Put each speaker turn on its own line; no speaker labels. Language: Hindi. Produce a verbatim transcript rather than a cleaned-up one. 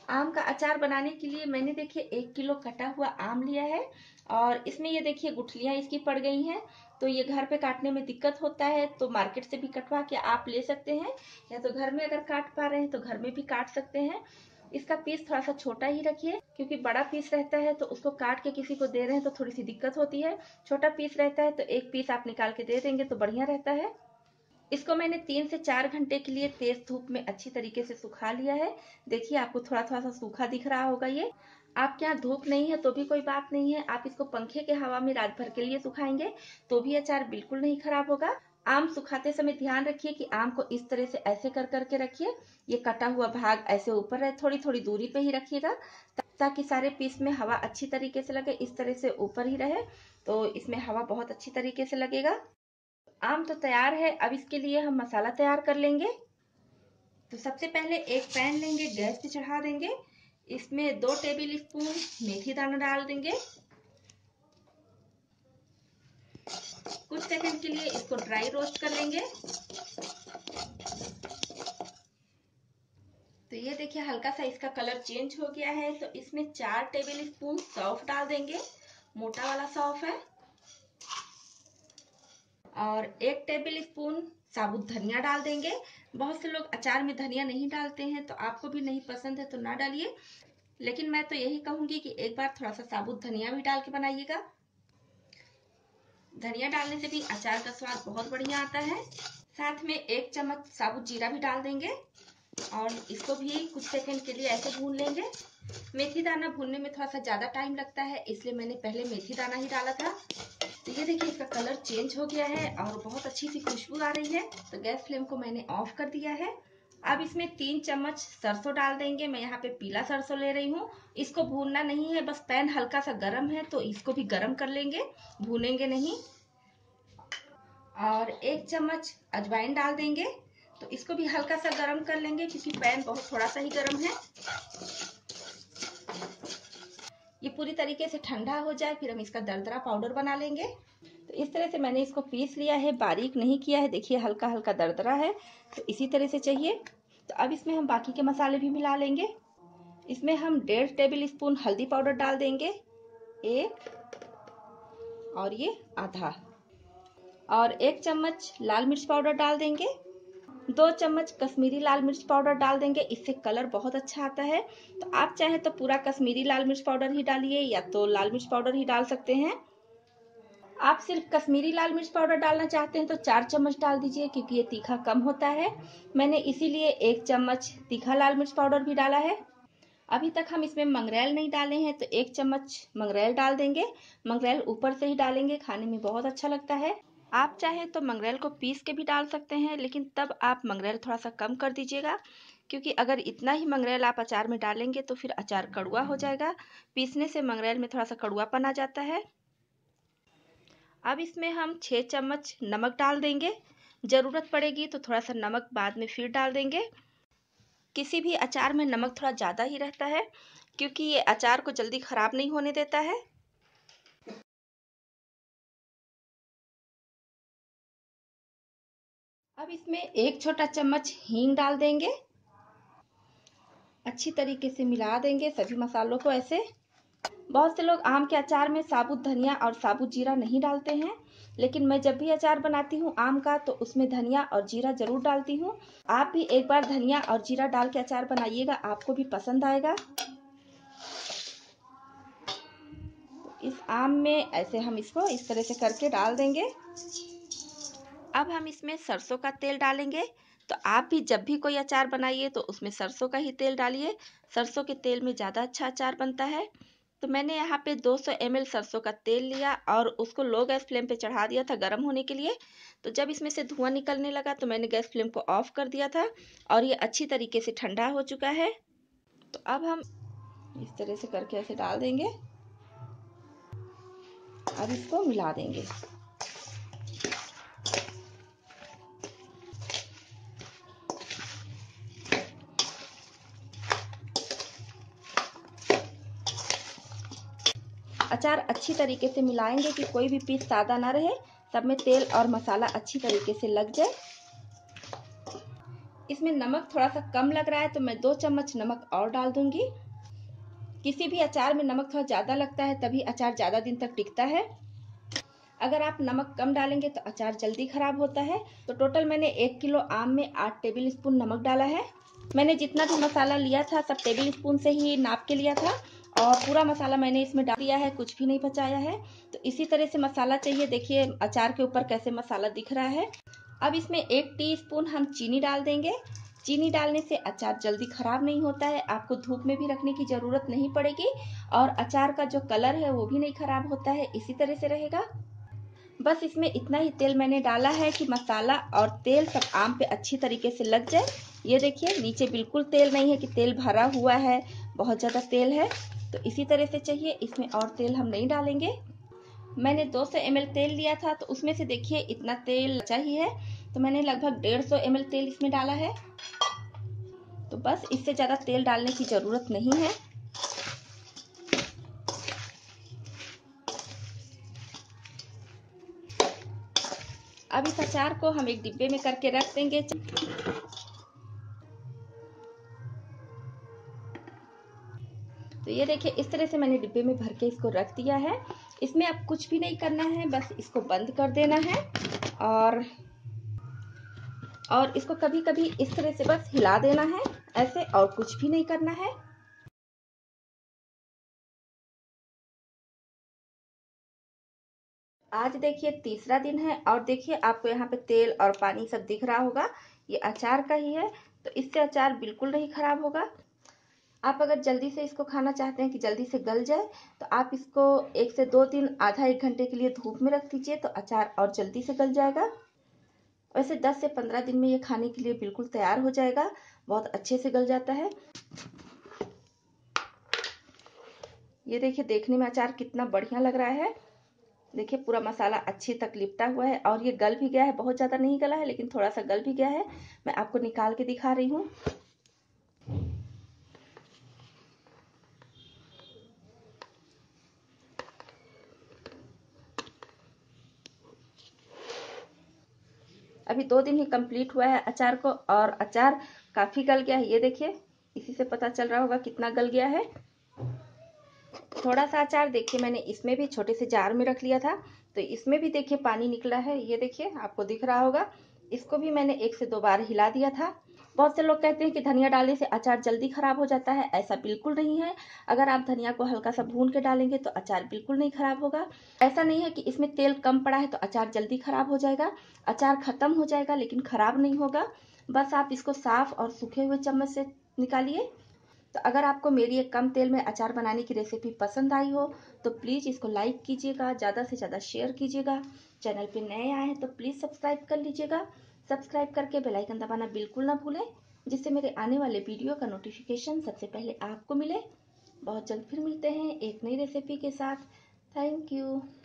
आम का अचार बनाने के लिए मैंने देखिए एक किलो कटा हुआ आम लिया है और इसमें ये देखिए गुठलियां इसकी पड़ गई हैं। तो ये घर पे काटने में दिक्कत होता है, तो मार्केट से भी कटवा के आप ले सकते हैं, या तो घर में अगर काट पा रहे हैं तो घर में भी काट सकते हैं। इसका पीस थोड़ा सा छोटा ही रखिए, क्योंकि बड़ा पीस रहता है तो उसको काट के किसी को दे रहे हैं तो थोड़ी सी दिक्कत होती है। छोटा पीस रहता है तो एक पीस आप निकाल के दे देंगे तो बढ़िया रहता है। इसको मैंने तीन से चार घंटे के लिए तेज धूप में अच्छी तरीके से सुखा लिया है। देखिए आपको थोड़ा थोड़ा सा सूखा दिख रहा होगा। ये आपके यहाँ धूप नहीं है तो भी कोई बात नहीं है, आप इसको पंखे के हवा में रात भर के लिए सुखाएंगे तो भी अचार बिल्कुल नहीं खराब होगा। आम सुखाते समय ध्यान रखिए कि आम को इस तरह से ऐसे कर करके रखिए, ये कटा हुआ भाग ऐसे ऊपर रहे, थोड़ी थोड़ी दूरी पे ही रखिएगा ताकि सारे पीस में हवा अच्छी तरीके से लगे। इस तरह से ऊपर ही रहे तो इसमें हवा बहुत अच्छी तरीके से लगेगा। आम तो तैयार है, अब इसके लिए हम मसाला तैयार कर लेंगे। तो सबसे पहले एक पैन लेंगे, गैस पे चढ़ा देंगे, इसमें दो टेबल स्पून मेथी दाना डाल देंगे। कुछ सेकंड के लिए इसको ड्राई रोस्ट कर लेंगे। तो ये देखिए हल्का सा इसका कलर चेंज हो गया है, तो इसमें चार टेबल स्पून सौंफ डाल देंगे, मोटा वाला सौंफ है, और एक टेबल स्पून साबुत धनिया डाल देंगे। बहुत से लोग अचार में धनिया नहीं डालते हैं, तो आपको भी नहीं पसंद है तो ना डालिए, लेकिन मैं तो यही कहूंगी कि एक बार थोड़ा सा साबुत धनिया भी डाल के बनाइएगा। धनिया डालने से भी अचार का स्वाद बहुत बढ़िया आता है। साथ में एक चम्मच साबुत जीरा भी डाल देंगे और इसको भी कुछ सेकंड के लिए ऐसे भून लेंगे। मेथी दाना भूनने में थोड़ा सा ज्यादा टाइम लगता है, इसलिए मैंने पहले मेथी दाना ही डाला था। तो ये देखिए इसका कलर चेंज हो गया है और बहुत अच्छी सी खुशबू आ रही है, तो गैस फ्लेम को मैंने ऑफ कर दिया है। अब इसमें तीन चम्मच सरसों डाल देंगे, मैं यहाँ पे पीला सरसों ले रही हूँ। इसको भूनना नहीं है, बस पैन हल्का सा गर्म है तो इसको भी गर्म कर लेंगे, भूनेंगे नहीं। और एक चम्मच अजवाइन डाल देंगे, तो इसको भी हल्का सा गर्म कर लेंगे क्योंकि पैन बहुत थोड़ा सा ही गर्म है। ये पूरी तरीके से ठंडा हो जाए फिर हम इसका दरदरा पाउडर बना लेंगे। तो इस तरह से मैंने इसको पीस लिया है, बारीक नहीं किया है, देखिए हल्का हल्का दरदरा है, तो इसी तरह से चाहिए। तो अब इसमें हम बाकी के मसाले भी मिला लेंगे। इसमें हम डेढ़ टेबल स्पून हल्दी पाउडर डाल देंगे, एक और ये आधा, और एक चम्मच लाल मिर्च पाउडर डाल देंगे, दो चम्मच कश्मीरी लाल मिर्च पाउडर डाल देंगे, इससे कलर बहुत अच्छा आता है। तो आप चाहें तो पूरा कश्मीरी लाल मिर्च पाउडर ही डालिए या तो लाल मिर्च पाउडर ही डाल सकते हैं। आप सिर्फ कश्मीरी लाल मिर्च पाउडर डालना चाहते हैं तो चार चम्मच डाल दीजिए, क्योंकि ये तीखा कम होता है, मैंने इसीलिए एक चम्मच तीखा लाल मिर्च पाउडर भी डाला है। अभी तक हम इसमें मंगरेल नहीं डाले हैं तो एक चम्मच मंगरेल डाल देंगे। मंगरेल ऊपर से ही डालेंगे, खाने में बहुत अच्छा लगता है। आप चाहें तो मंगरेल को पीस के भी डाल सकते हैं, लेकिन तब आप मंगरेल थोड़ा सा कम कर दीजिएगा, क्योंकि अगर इतना ही मंगरेल आप अचार में डालेंगे तो फिर अचार कड़वा हो जाएगा। पीसने से मंगरेल में थोड़ा सा कड़वापन आ जाता है। अब इसमें हम छः चम्मच नमक डाल देंगे, ज़रूरत पड़ेगी तो थोड़ा सा नमक बाद में फिर डाल देंगे। किसी भी अचार में नमक थोड़ा ज़्यादा ही रहता है, क्योंकि ये अचार को जल्दी ख़राब नहीं होने देता है। अब इसमें एक छोटा चम्मच हींग डाल देंगे, अच्छी तरीके से मिला देंगे सभी मसालों को ऐसे। बहुत से लोग आम के अचार में साबुत धनिया और साबुत जीरा नहीं डालते हैं, लेकिन मैं जब भी अचार बनाती हूँ आम का तो उसमें धनिया और जीरा जरूर डालती हूँ। आप भी एक बार धनिया और जीरा डाल के अचार बनाइएगा, आपको भी पसंद आएगा। इस आम में ऐसे हम इसको इस तरह से करके डाल देंगे। अब हम इसमें सरसों का तेल डालेंगे, तो आप भी जब भी कोई अचार बनाइए तो उसमें सरसों का ही तेल डालिए, सरसों के तेल में ज़्यादा अच्छा अचार बनता है। तो मैंने यहाँ पे दो सौ एम एल सरसों का तेल लिया और उसको लो गैस फ्लेम पे चढ़ा दिया था गर्म होने के लिए। तो जब इसमें से धुआं निकलने लगा तो मैंने गैस फ्लेम को ऑफ कर दिया था और ये अच्छी तरीके से ठंडा हो चुका है। तो अब हम इस तरह से करके ऐसे डाल देंगे, अब इसको मिला देंगे। अचार अच्छी तरीके से मिलाएंगे कि कोई भी पीस सादा ना रहे, सब में तेल और मसाला अच्छी तरीके से लग जाए। इसमें नमक थोड़ा सा कम लग रहा है तो मैं दो चम्मच नमक और डाल दूंगी। किसी भी अचार में नमक थोड़ा ज़्यादा लगता है तभी अचार ज़्यादा दिन तक टिकता है। अगर आप नमक कम डालेंगे तो अचार जल्दी खराब होता है। तो टोटल मैंने एक किलो आम में आठ टेबल स्पून नमक डाला है। मैंने जितना भी मसाला लिया था सब टेबल स्पून से ही नाप के लिया था और पूरा मसाला मैंने इसमें डाल दिया है, कुछ भी नहीं बचाया है। तो इसी तरह से मसाला चाहिए। देखिए अचार के ऊपर कैसे मसाला दिख रहा है। अब इसमें एक टीस्पून हम चीनी डाल देंगे। चीनी डालने से अचार जल्दी खराब नहीं होता है, आपको धूप में भी रखने की ज़रूरत नहीं पड़ेगी और अचार का जो कलर है वो भी नहीं खराब होता है, इसी तरह से रहेगा। बस इसमें इतना ही तेल मैंने डाला है कि मसाला और तेल सब आम पे अच्छी तरीके से लग जाए। ये देखिए नीचे बिल्कुल तेल नहीं है कि तेल भरा हुआ है, बहुत ज़्यादा तेल है। तो इसी तरह से चाहिए, इसमें और तेल हम नहीं डालेंगे। मैंने दो सौ एम एल तेल लिया था तो उसमें से देखिए इतना तेल बचा ही है, तो मैंने लगभग डेढ़ सौ एम एल तेल इसमें डाला है। तो बस इससे ज़्यादा तेल डालने की ज़रूरत नहीं है। अब इस अचार को हम एक डिब्बे में करके रख देंगे। तो ये देखिए इस तरह से मैंने डिब्बे में भर के इसको रख दिया है। इसमें अब कुछ भी नहीं करना है, बस इसको बंद कर देना है और और इसको कभी कभी इस तरह से बस हिला देना है ऐसे, और कुछ भी नहीं करना है। आज देखिए तीसरा दिन है और देखिए आपको यहाँ पे तेल और पानी सब दिख रहा होगा, ये अचार का ही है। तो इससे अचार बिल्कुल नहीं खराब होगा। आप अगर जल्दी से इसको खाना चाहते हैं कि जल्दी से गल जाए तो आप इसको एक से दो दिन आधा एक घंटे के लिए धूप में रख दीजिए, तो अचार और जल्दी से गल जाएगा। वैसे दस से पंद्रह दिन में ये खाने के लिए बिल्कुल तैयार हो जाएगा, बहुत अच्छे से गल जाता है। ये देखिए देखने में अचार कितना बढ़िया लग रहा है। देखिए पूरा मसाला अच्छे तक लिपटा हुआ है और ये गल भी गया है, बहुत ज़्यादा नहीं गला है लेकिन थोड़ा सा गल भी गया है। मैं आपको निकाल के दिखा रही हूँ। अभी दो दिन ही कंप्लीट हुआ है अचार को और अचार काफ़ी गल गया है। ये देखिए इसी से पता चल रहा होगा कितना गल गया है। थोड़ा सा अचार देखिए मैंने इसमें भी छोटे से जार में रख लिया था, तो इसमें भी देखिए पानी निकला है। ये देखिए आपको दिख रहा होगा। इसको भी मैंने एक से दो बार हिला दिया था। बहुत से लोग कहते हैं कि धनिया डालने से अचार जल्दी खराब हो जाता है, ऐसा बिल्कुल नहीं है। अगर आप धनिया को हल्का सा भून के डालेंगे तो अचार बिल्कुल नहीं खराब होगा। ऐसा नहीं है कि इसमें तेल कम पड़ा है तो अचार जल्दी खराब हो जाएगा। अचार खत्म हो जाएगा लेकिन खराब नहीं होगा। बस आप इसको साफ और सूखे हुए चम्मच से निकालिए। तो अगर आपको मेरी एक कम तेल में अचार बनाने की रेसिपी पसंद आई हो तो प्लीज़ इसको लाइक कीजिएगा, ज़्यादा से ज़्यादा शेयर कीजिएगा। चैनल पे नए आए हैं तो प्लीज़ सब्सक्राइब कर लीजिएगा। सब्सक्राइब करके बेल आइकन दबाना बिल्कुल ना भूलें, जिससे मेरे आने वाले वीडियो का नोटिफिकेशन सबसे पहले आपको मिले। बहुत जल्द फिर मिलते हैं एक नई रेसिपी के साथ। Thank you.